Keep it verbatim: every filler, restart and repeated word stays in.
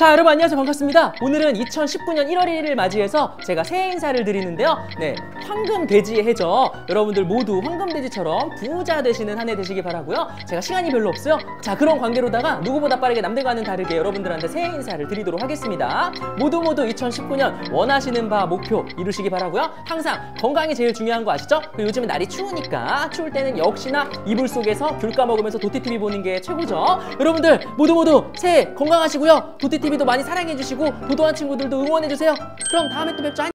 자, 여러분 안녕하세요. 반갑습니다. 오늘은 이천십구 년 일월 일일을 맞이해서 제가 새해 인사를 드리는데요. 네, 황금돼지의 해죠. 여러분들 모두 황금돼지처럼 부자 되시는 한 해 되시기 바라고요. 제가 시간이 별로 없어요. 자, 그런 관계로다가 누구보다 빠르게 남들과는 다르게 여러분들한테 새해 인사를 드리도록 하겠습니다. 모두 모두 이천십구 년 원하시는 바 목표 이루시기 바라고요. 항상 건강이 제일 중요한 거 아시죠? 그리고 요즘은 날이 추우니까 추울 때는 역시나 이불 속에서 귤 까먹으면서 도티티비 보는 게 최고죠. 여러분들 모두 모두 새해 건강하시고요. 도티티비도 많이 사랑해주시고 도도한 친구들도 응원해주세요. 그럼 다음에 또 뵙죠.